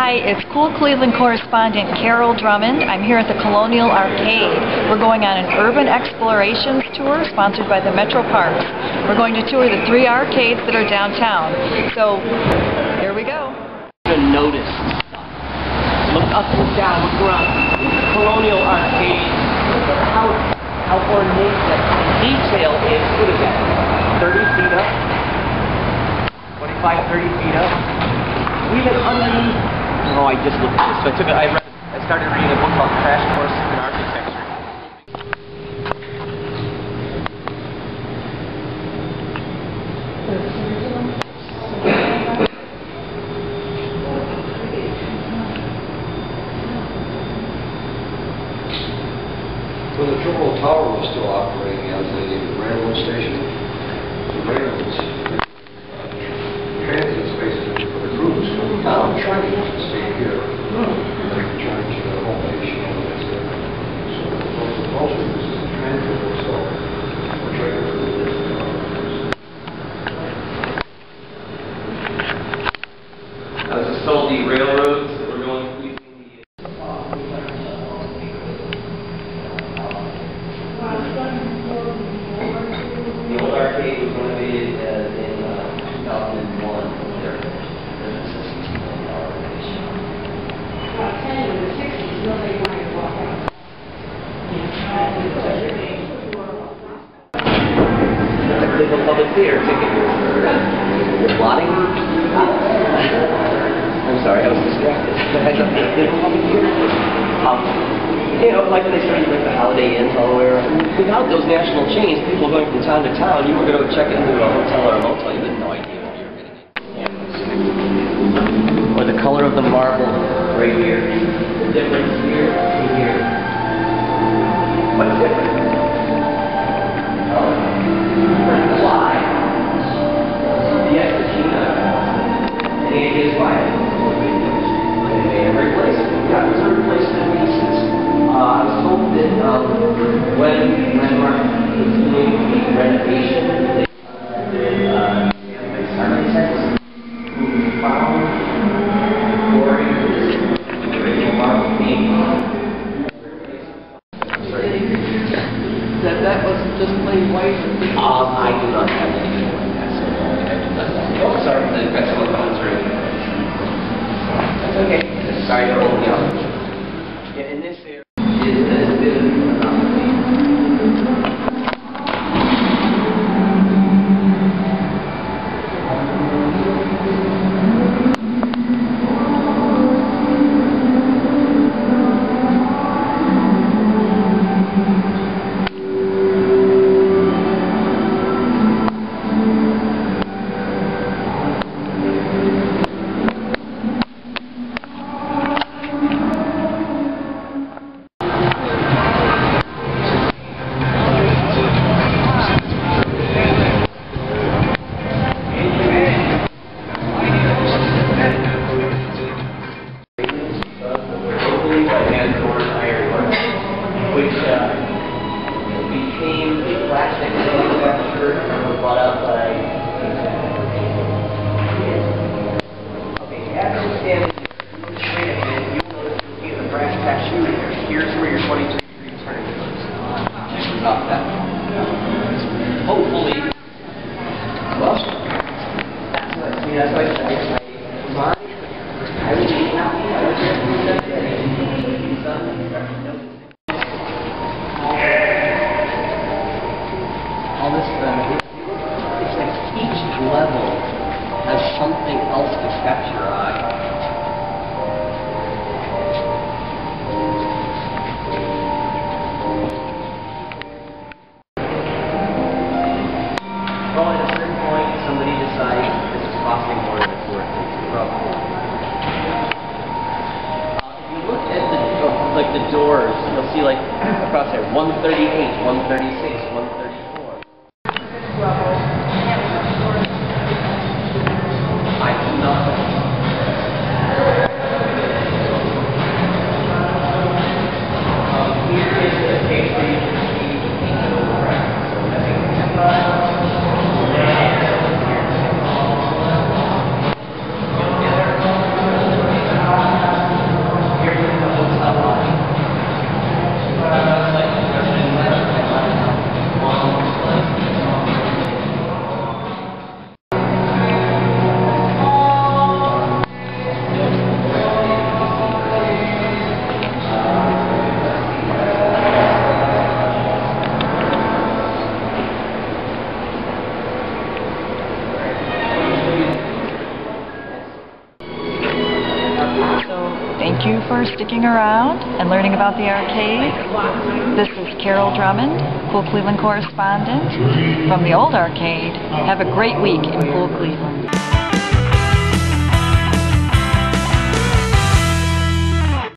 Hi, it's Cool Cleveland correspondent Carol Drummond. I'm here at the Colonial Arcade. We're going on an urban explorations tour sponsored by the Metro Parks. We're going to tour the 3 arcades that are downtown. So, here we go. Notice stuff. Look up and down, look around. Colonial Arcade. Look at how ornate that detail is. What is that? 30 feet up? 25, 30 feet up? Even underneath. Oh, I just looked at this. So I started reading a book called Crash Course in Architecture. When the Triple Tower was still operating as a railroad station, the railroads transit spaces for the crews coming down trains to stay here. They could charge the whole nation on this. So most of this is a transit, so we're trying to do this. This is still the railroads that were going through. The old arcade was renovated in 2001. There's a public theater ticket here for plotting. I'm sorry, I was distracted. There's a public theater. You know, like they started like the Holiday Inns all the way around. Without those national chains, people going from town to town, you were going to check into a hotel or a motel, you had no idea what you were getting into. Or the color of the marble right here. The difference here and here. What's different? Why? The execution. And the idea is why. They may have replaced it. Yeah, it's a replacement pieces. I was told that when Landmark was doing the renovation, they architects who found pouring the original marble being that wasn't just plain white. I do not have anything like that. So I do not know. Oh, sorry, I've got someone coming through. That's okay. Sorry for holding up. Yeah, in this area. Became a plastic manufacturer and was bought out by. Okay, as you stand straight ahead, you will notice you'll see the brass cashew here. Here's where your 22-degree turn goes. This is off that. Hopefully. Well, that's what I said. I was all this it's like each level has something else to catch your eye. Well, at a certain point, somebody decides this is costing more than it's worth. If you look at the doors, you'll see like across there, 138, 136, 134. I do not know. Here is the case where you can see the painted override. So nothing. sticking around and learning about the arcade. This is Carol Drummond, Cool Cleveland correspondent from the old arcade. Have a great week in Cool Cleveland.